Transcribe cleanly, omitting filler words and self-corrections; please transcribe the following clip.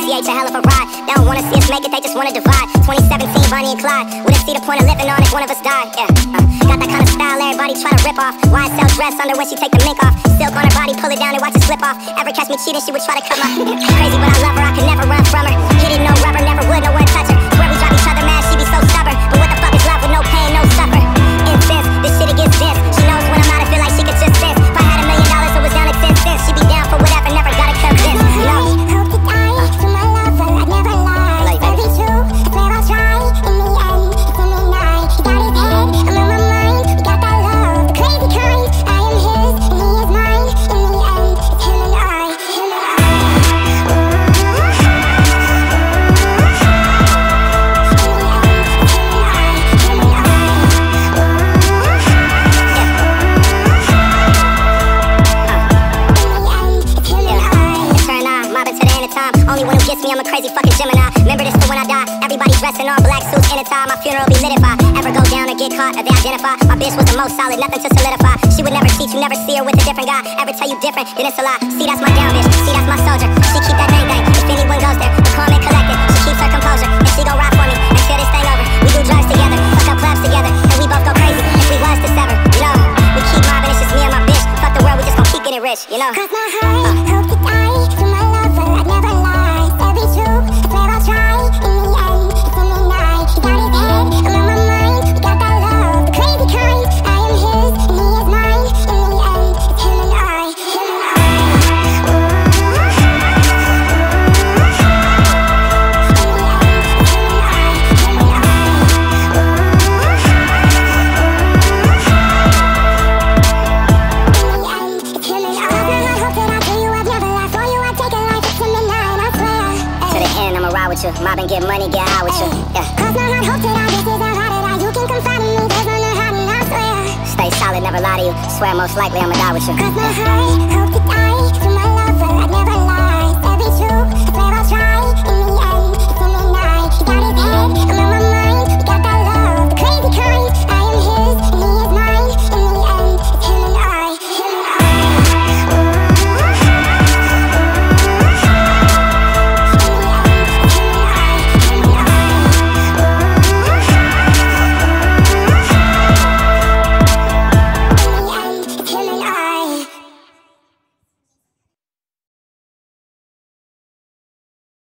TH a hell of a ride. They don't wanna see us make it, they just wanna divide. 2017, Bonnie and Clyde. Wouldn't see the point of living on if one of us died. Yeah, got that kind of style everybody try to rip off. YSL dress under when she take the mink off. Silk on her body, pull it down and watch it slip off. Ever catch me cheating, she would try to cut my crazy, but I love her, I could never run from her. Hit it, no rubber, never would, no one touch her. Swear we drive each other mad, she be so stubborn. But what the fuck is love with no pain, no suffer? Incense, this shit it gets dense. She knows when I'm out, I feel like she could just sense. If I had $1 million, it was down to 10 cents. She be down for whatever, never gotta convince. You know? Hope to die to my lover, I'd never lie. Very true, I swear I'll try. In the end, it's in the night. He got his head, I'm on my mind. We got that love, the crazy kind. I am his, and he is mine. In the end, it's him and I, him and I. Only one who gets me, I'm a crazy fucking Gemini. Remember this for when I die. Everybody dressed in all black suits in a tie. My funeral be lit if I ever go down or get caught or they identify. My bitch was the most solid, nothing to solidify. She would never cheat, you never see her with a different guy. Ever tell you different, then it's a lie. See, that's my down bitch, see, that's my soldier. She keep that bang bang, if anyone goes there. The calm and collected, she keeps her composure. And she gon' ride for me until this thing over. We do drugs together, fuck up clubs together. And we both go crazy if we was to sever, you know. We keep mobbing, it's just me and my bitch. Fuck the world, we just gon' keep getting rich, you know. Cross my heart, hope to die to my lover, I'd never lie. Very true, I swear I'll try. In the end, it's in the night. He got his head, I'm on my mind. We got that love, the crazy kind. I am his, and he is mine. In the end, it's him and I, him and I. With you, mob and get money, get high with you. Yeah. Cross my heart, hope to die, this is how hard it are. You can confide in me, there's none to hide, and I swear. Stay solid, never lie to you. Swear most likely I'ma die with you. Cross my heart, hope